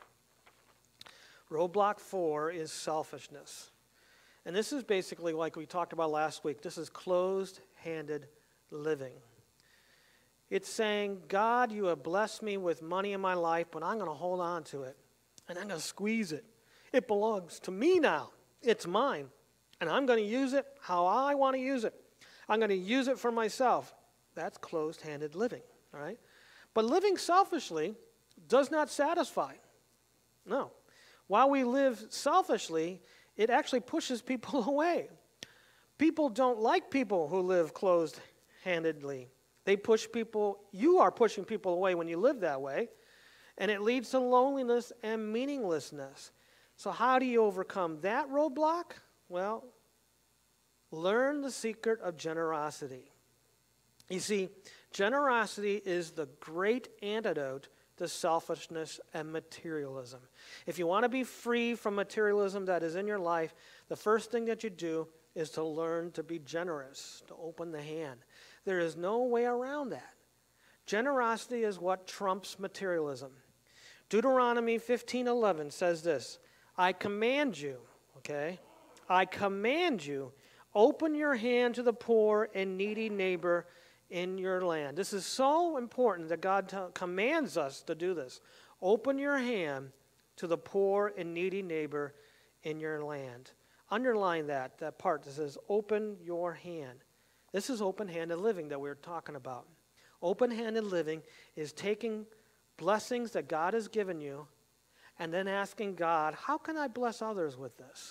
Roadblock 4 is selfishness. And this is basically like we talked about last week. This is closed-handed living. It's saying, God, you have blessed me with money in my life, but I'm going to hold on to it, and I'm going to squeeze it. It belongs to me now. It's mine. And I'm going to use it how I want to use it. I'm going to use it for myself. That's closed-handed living, all right? But living selfishly does not satisfy. No. While we live selfishly, it actually pushes people away. People don't like people who live closed-handedly. You are pushing people away when you live that way, and it leads to loneliness and meaninglessness. So how do you overcome that roadblock? Well, learn the secret of generosity. You see, generosity is the great antidote to selfishness and materialism. If you want to be free from materialism that is in your life, the first thing that you do is to learn to be generous, to open the hand. There is no way around that. Generosity is what trumps materialism. Deuteronomy 15:11 says this, I command you, okay? I command you, open your hand to the poor and needy neighbor in your land. This is so important that God commands us to do this. Open your hand to the poor and needy neighbor in your land. Underline that part that says open your hand. This is open-handed living that we're talking about. Open-handed living is taking blessings that God has given you and then asking God, how can I bless others with this?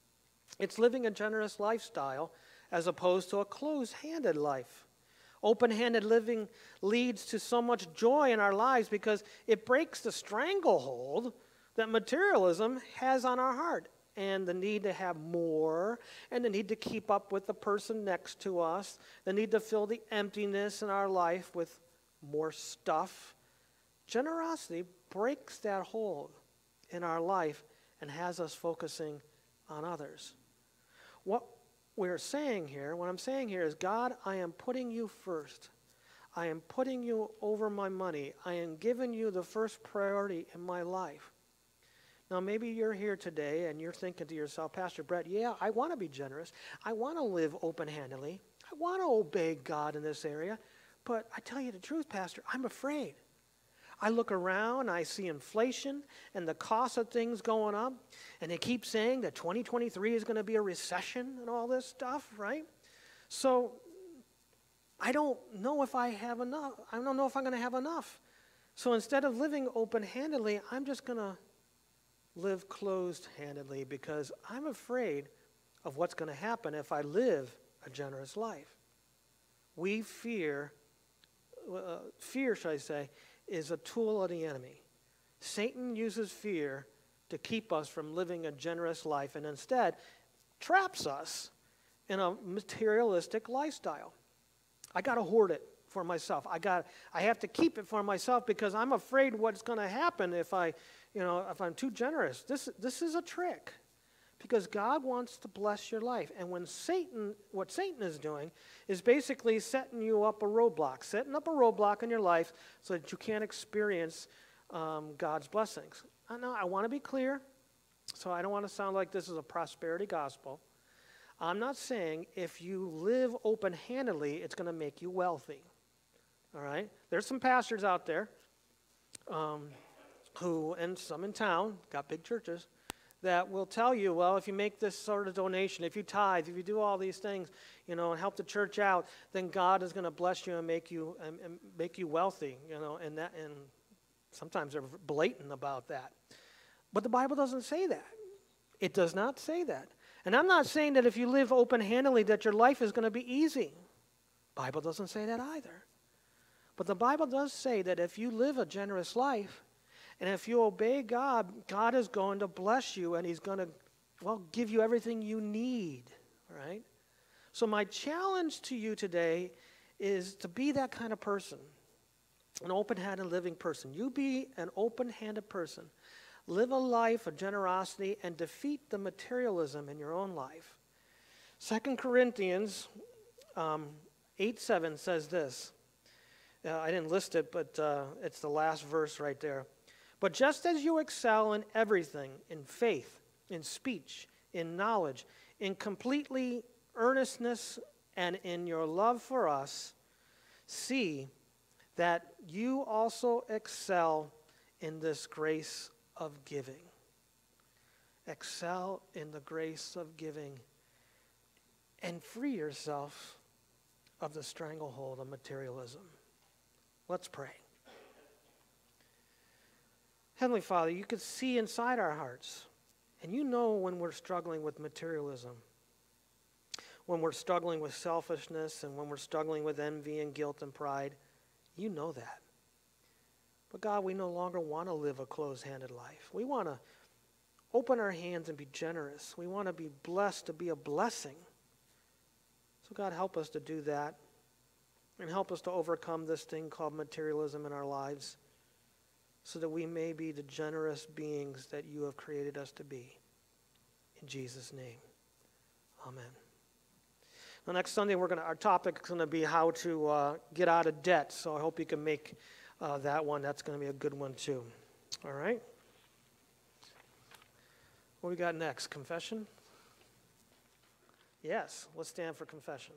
It's living a generous lifestyle as opposed to a closed-handed life. Open-handed living leads to so much joy in our lives because it breaks the stranglehold that materialism has on our heart, and the need to have more, and the need to keep up with the person next to us, the need to fill the emptiness in our life with more stuff. Generosity breaks that hold in our life and has us focusing on others. What I'm saying here is, God, I am putting you first. I am putting you over my money. I am giving you the first priority in my life. Now, maybe you're here today and you're thinking to yourself, Pastor Brett, yeah, I want to be generous. I want to live open-handedly. I want to obey God in this area. But I tell you the truth, Pastor, I'm afraid. I look around, I see inflation and the cost of things going up, and they keep saying that 2023 is going to be a recession and all this stuff, right? So I don't know if I have enough. I don't know if I'm going to have enough. So instead of living open-handedly, I'm just going to live closed-handedly because I'm afraid of what's going to happen if I live a generous life. Fear, should I say, is a tool of the enemy. Satan uses fear to keep us from living a generous life and instead traps us in a materialistic lifestyle. I got to hoard it for myself. I have to keep it for myself because I'm afraid what's going to happen if I'm too generous. This is a trick because God wants to bless your life. And what Satan is doing is basically setting up a roadblock in your life so that you can't experience God's blessings. I want to be clear, so I don't want to sound like this is a prosperity gospel. I'm not saying if you live open-handedly, it's going to make you wealthy. All right? There's some pastors out there who, and some in town, got big churches, that will tell you, well, if you make this sort of donation, if you tithe, if you do all these things, and help the church out, then God is going to bless you and make you wealthy, and sometimes they're blatant about that. But the Bible doesn't say that. It does not say that. And I'm not saying that if you live open-handedly that your life is going to be easy. The Bible doesn't say that either. But the Bible does say that if you live a generous life, and if you obey God, God is going to bless you, and he's going to, give you everything you need, all right? So my challenge to you today is to be that kind of person, an open-handed living person. You be an open-handed person. Live a life of generosity and defeat the materialism in your own life. 2 Corinthians 8:7 says this. I didn't list it, but it's the last verse right there. But just as you excel in everything, in faith, in speech, in knowledge, in completely earnestness, and in your love for us, see that you also excel in this grace of giving. excel in the grace of giving, and free yourself of the stranglehold of materialism. Let's pray. Heavenly Father, you can see inside our hearts, and you know when we're struggling with materialism, when we're struggling with selfishness, and when we're struggling with envy and guilt and pride. You know that. But God, we no longer want to live a closed-handed life. We want to open our hands and be generous. We want to be blessed to be a blessing. So God, help us to do that, and help us to overcome this thing called materialism in our lives, so that we may be the generous beings that you have created us to be. In Jesus' name, amen. Now, next Sunday, our topic is going to be how to get out of debt. So I hope you can make that one. That's going to be a good one too. All right? What we got next? Confession? Yes, let's stand for confession.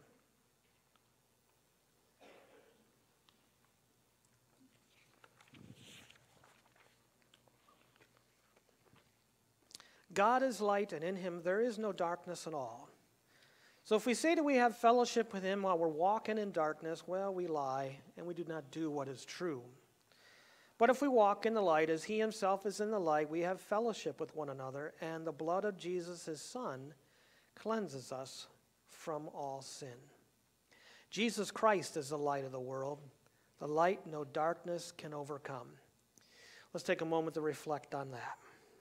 God is light, and in him there is no darkness at all. So if we say that we have fellowship with him while we're walking in darkness, well, we lie, and we do not do what is true. But if we walk in the light as he himself is in the light, we have fellowship with one another, and the blood of Jesus, his Son, cleanses us from all sin. Jesus Christ is the light of the world, the light no darkness can overcome. Let's take a moment to reflect on that.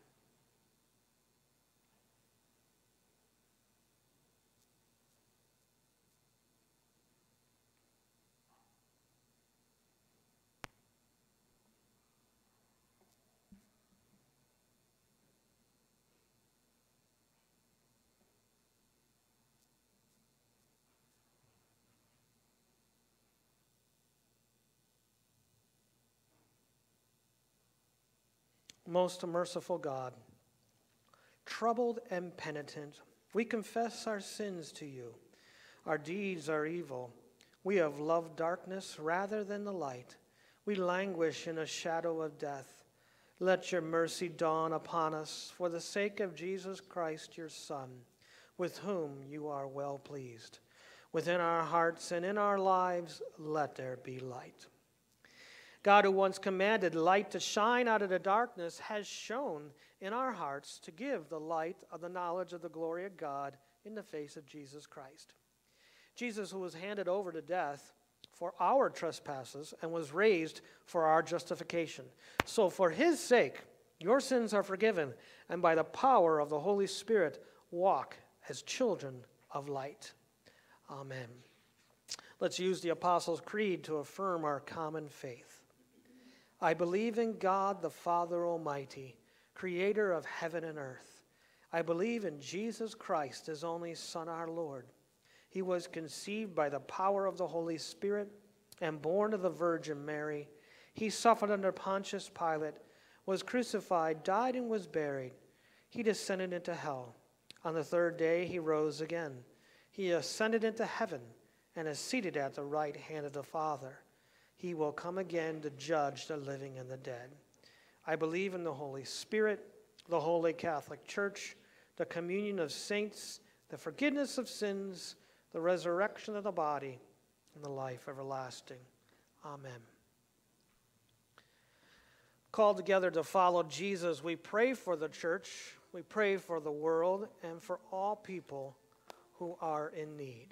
Most merciful God, troubled and penitent, we confess our sins to you. Our deeds are evil. We have loved darkness rather than the light. We languish in a shadow of death. Let your mercy dawn upon us for the sake of Jesus Christ, your Son, with whom you are well pleased. Within our hearts and in our lives, let there be light. God, who once commanded light to shine out of the darkness, has shown in our hearts to give the light of the knowledge of the glory of God in the face of Jesus Christ. Jesus, who was handed over to death for our trespasses and was raised for our justification. So for his sake, your sins are forgiven, and by the power of the Holy Spirit, walk as children of light. Amen. Let's use the Apostles' Creed to affirm our common faith. I believe in God, the Father Almighty, creator of heaven and earth. I believe in Jesus Christ, his only Son, our Lord. He was conceived by the power of the Holy Spirit and born of the Virgin Mary. He suffered under Pontius Pilate, was crucified, died, and was buried. He descended into hell. On the third day he rose again. He ascended into heaven and is seated at the right hand of the Father. He will come again to judge the living and the dead. I believe in the Holy Spirit, the Holy Catholic Church, the communion of saints, the forgiveness of sins, the resurrection of the body, and the life everlasting. Amen. Called together to follow Jesus, we pray for the church, we pray for the world, and for all people who are in need.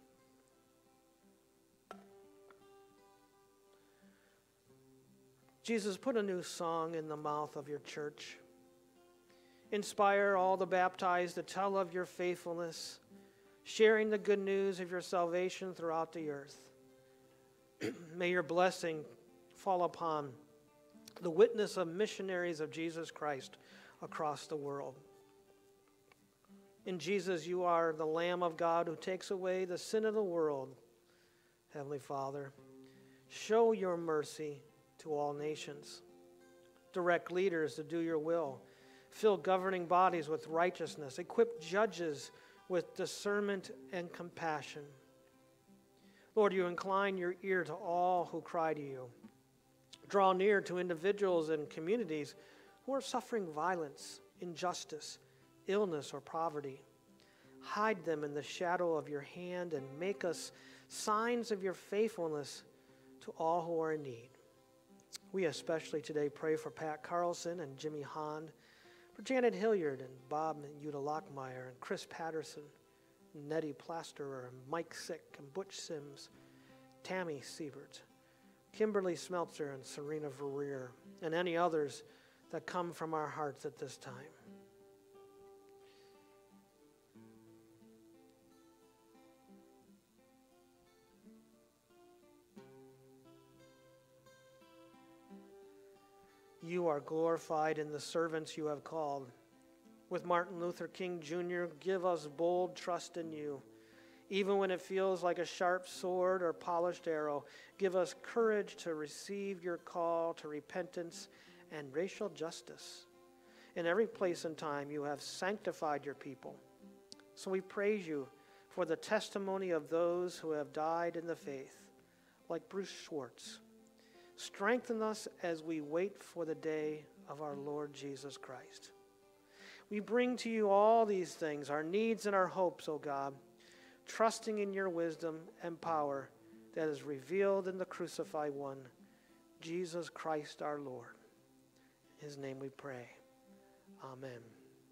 Jesus, put a new song in the mouth of your church. Inspire all the baptized to tell of your faithfulness, sharing the good news of your salvation throughout the earth. May your blessing fall upon the witness of missionaries of Jesus Christ across the world. In Jesus, you are the Lamb of God who takes away the sin of the world. Heavenly Father, show your mercy to all nations. Direct leaders to do your will. Fill governing bodies with righteousness. Equip judges with discernment and compassion. Lord, you incline your ear to all who cry to you. Draw near to individuals and communities who are suffering violence, injustice, illness or poverty. Hide them in the shadow of your hand and make us signs of your faithfulness to all who are in need. We especially today pray for Pat Carlson and Jimmy Hahn, for Janet Hilliard and Bob and Uta Lockmeyer and Chris Patterson, and Nettie Plasterer and Mike Sick and Butch Sims, Tammy Siebert, Kimberly Smeltzer and Serena Verrier, and any others that come from our hearts at this time. You are glorified in the servants you have called. With Martin Luther King Jr., give us bold trust in you. Even when it feels like a sharp sword or polished arrow, give us courage to receive your call to repentance and racial justice. In every place and time, you have sanctified your people. So we praise you for the testimony of those who have died in the faith, like Bruce Schwartz. Strengthen us as we wait for the day of our Lord Jesus Christ. We bring to you all these things, our needs and our hopes, O God, trusting in your wisdom and power that is revealed in the crucified one, Jesus Christ our Lord. In his name we pray. Amen.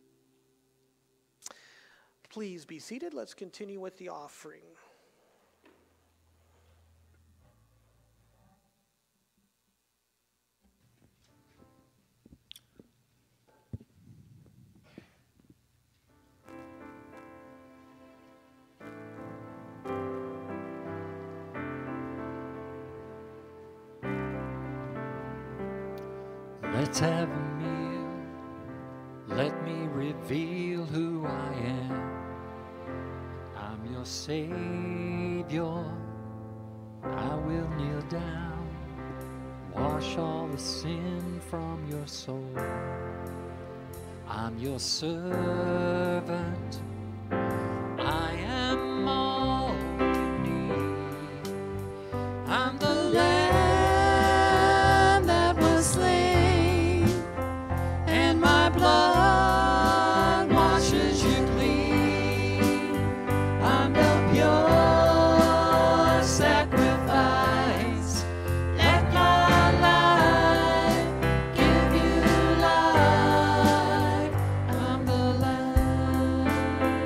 Please be seated. Let's continue with the offering. Let's have a meal. Let me reveal who I am. I'm your Savior. I will kneel down. Wash all the sin from your soul. I'm your servant. I am all you need. I'm the Lamb that was slain, and my blood washes you clean. I'm the pure sacrifice. Let my life give you life. I'm the Lamb.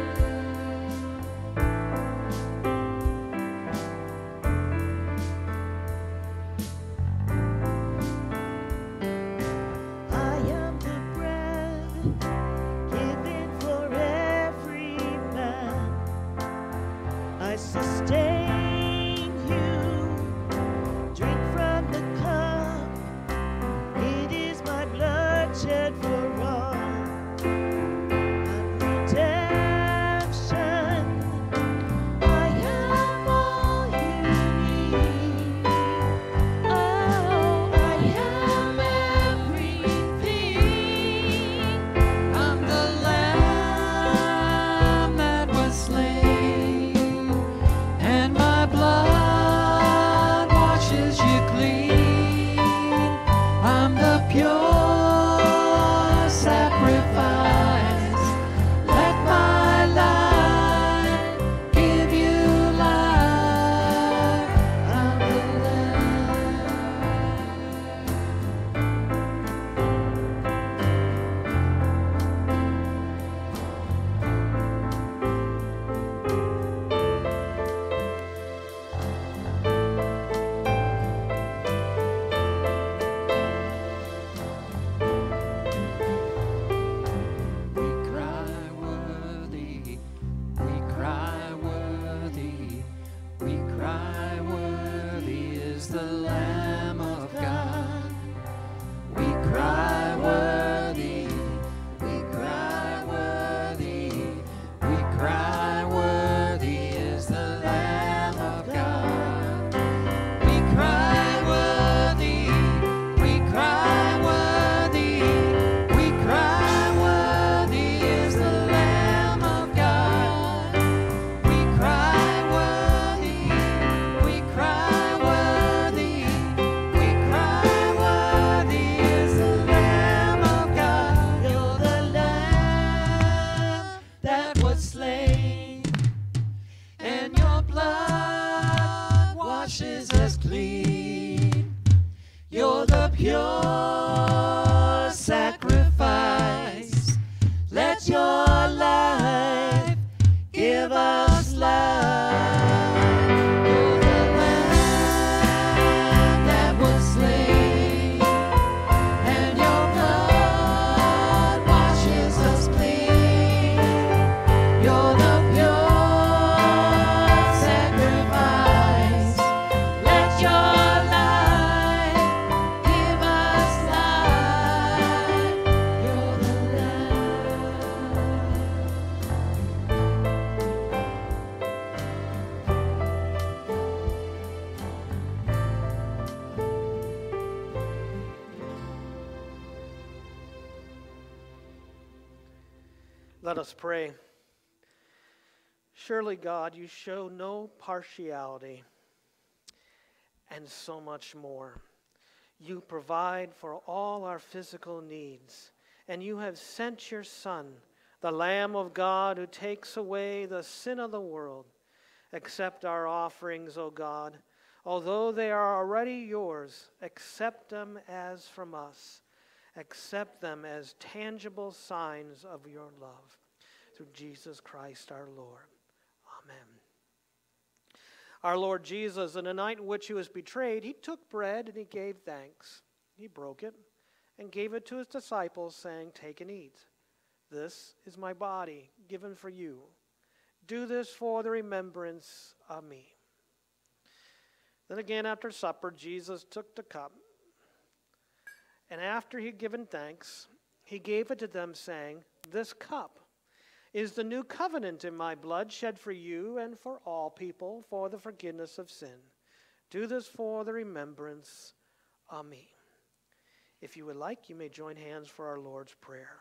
Let us pray. Surely, God, you show no partiality, and so much more. You provide for all our physical needs, and you have sent your Son, the Lamb of God, who takes away the sin of the world. Accept our offerings, O God. Although they are already yours, accept them as from us. Accept them as tangible signs of your love. Through Jesus Christ our Lord. Amen. Our Lord Jesus, in the night in which he was betrayed, he took bread and he gave thanks. He broke it and gave it to his disciples, saying, "Take and eat. This is my body given for you. Do this for the remembrance of me." Then again after supper, Jesus took the cup, and after he had given thanks, he gave it to them, saying, "This cup is the new covenant in my blood, shed for you and for all people for the forgiveness of sin. Do this for the remembrance of me." If you would like, you may join hands for our Lord's Prayer.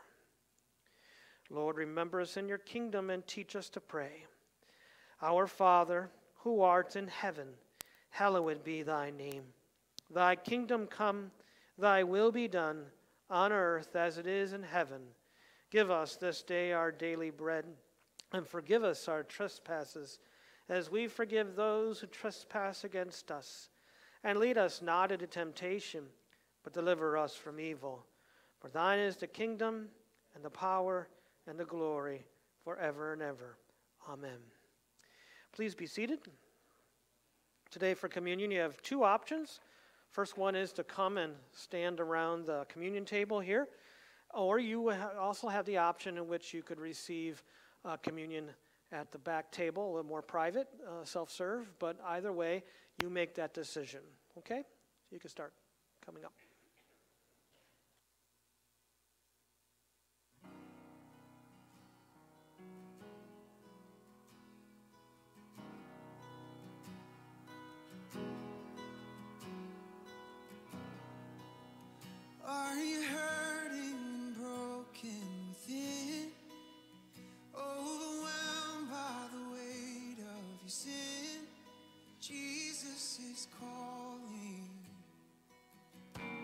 Lord, remember us in your kingdom and teach us to pray. Our Father, who art in heaven, hallowed be thy name. Thy kingdom come, thy will be done, on earth as it is in heaven. Give us this day our daily bread, and forgive us our trespasses, as we forgive those who trespass against us. And lead us not into temptation, but deliver us from evil. For thine is the kingdom, and the power, and the glory, forever and ever. Amen. Please be seated. Today for communion, you have two options. First one is to come and stand around the communion table here, or you also have the option in which you could receive communion at the back table, a little more private, self-serve, but either way, you make that decision, okay? You can start coming up. Are you hurting and broken within? Overwhelmed by the weight of your sin? Jesus is calling.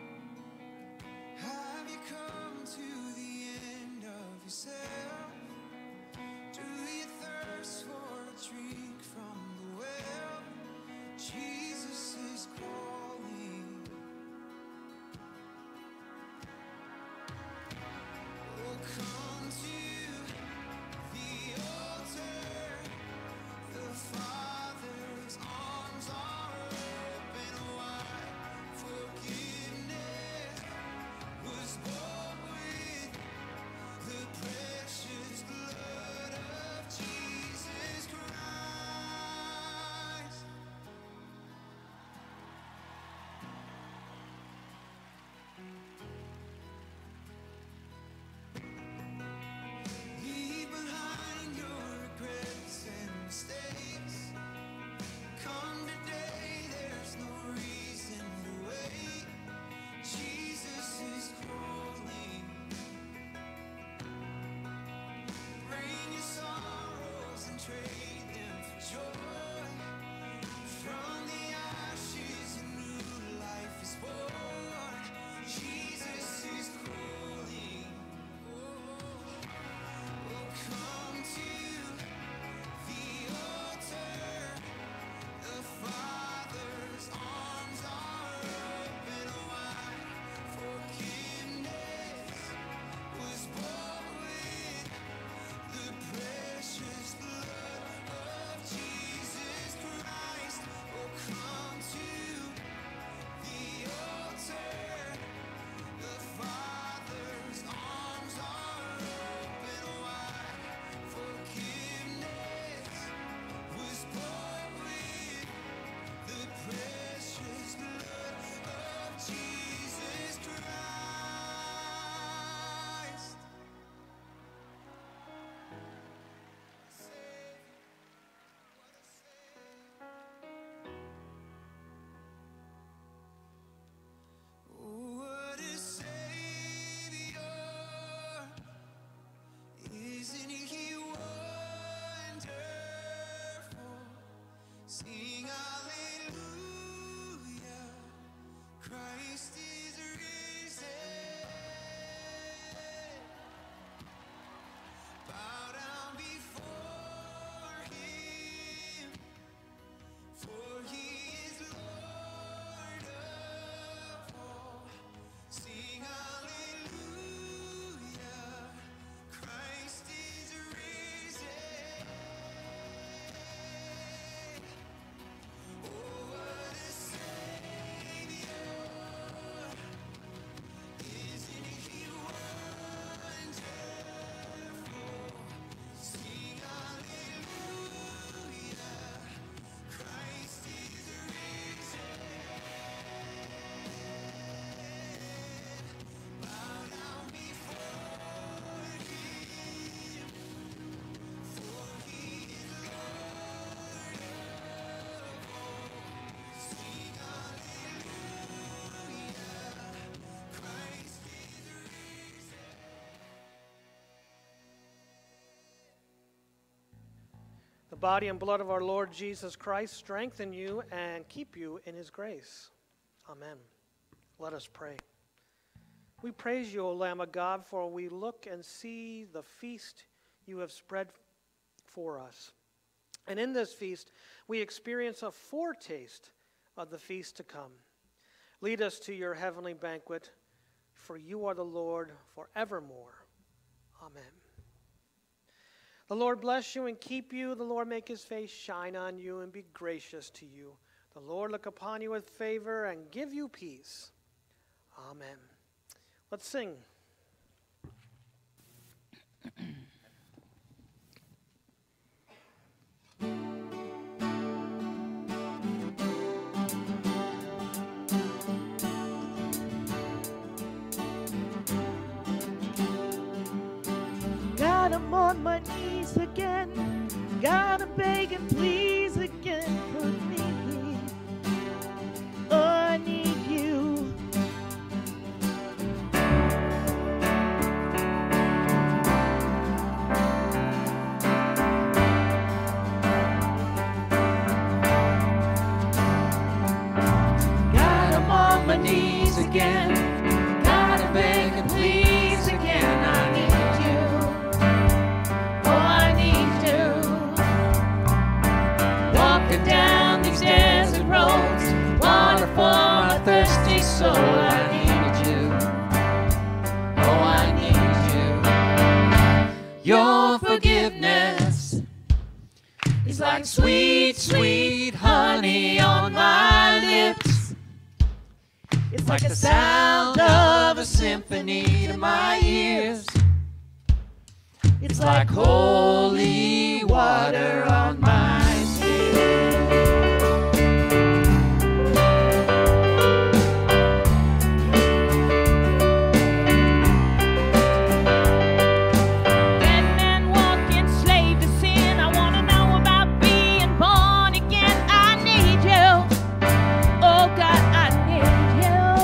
body and blood of our Lord Jesus Christ strengthen you and keep you in his grace. Amen. Let us pray. We praise you, O Lamb of God, for we look and see the feast you have spread for us. And in this feast, we experience a foretaste of the feast to come. Lead us to your heavenly banquet, for you are the Lord forevermore. Amen. The Lord bless you and keep you. The Lord make his face shine on you and be gracious to you. The Lord look upon you with favor and give you peace. Amen. Let's sing. God, I'm on my knees again. God, I'm begging, please again, put me in. Oh, I need you. God, I'm on my knees again. God, I'm begging, please again. I need you. Oh, I need you. Walking down these desert roads, water for my thirsty soul. I need you. Oh, I need you. Your forgiveness is like sweet, sweet honey on my lips. It's like the sound of a symphony to my ears. It's like holy water on my skin. Dead man walking, slave to sin. I want to know about being born again. I need you. Oh God, I need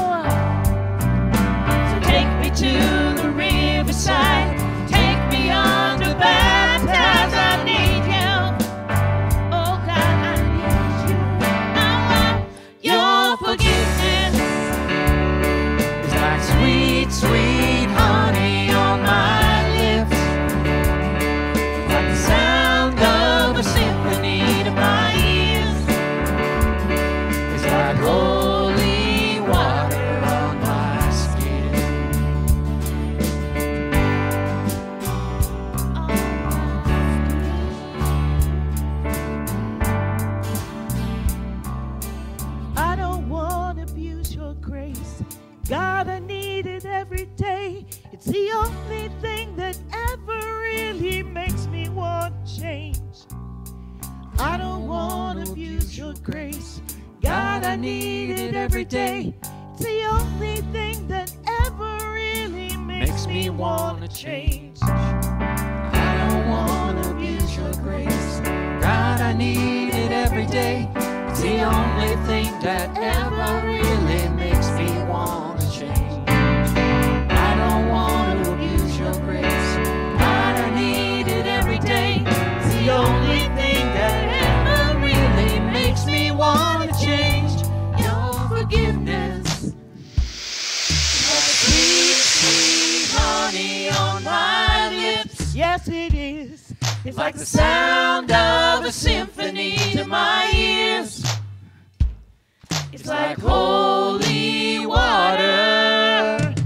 you. So take me to the riverside. Take me under baptize. I need you. Oh God, I need you. I want your forgiveness. It's like sweet, sweet honey on my lips. Like the sound of a symphony to my ears. It's like holy water on my skin. I don't want to abuse your grace. God, I need it every day. It's the only thing that ever really makes me want change. I don't want to abuse your grace. God, I need it every day. It's the only thing that ever really makes me want to change. I don't want to abuse your grace. God, I need it every day. It's the only thing that ever really makes me want to change. I don't want to abuse your grace. God, I need it every day. It's the only thing that ever really makes me want to change. Your forgiveness. Like sweet, sweet honey on my lips. Yes, it is. It's like the sound of a symphony to my ears. It's like holy water.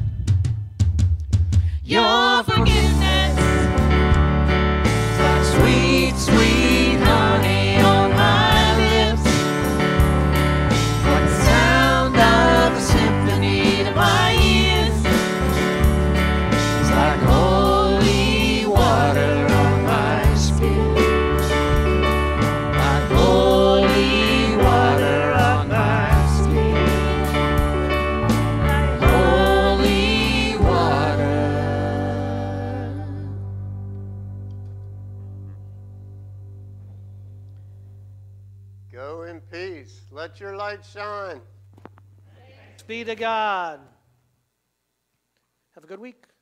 Your forgiveness is like sweet, sweet honey on my lips. Like the sound of a symphony to my ears. It's like holy water on my skin. Like holy water on my skin. Like holy water. Go in peace. Let your light shine. Thanks be to God. Have a good week.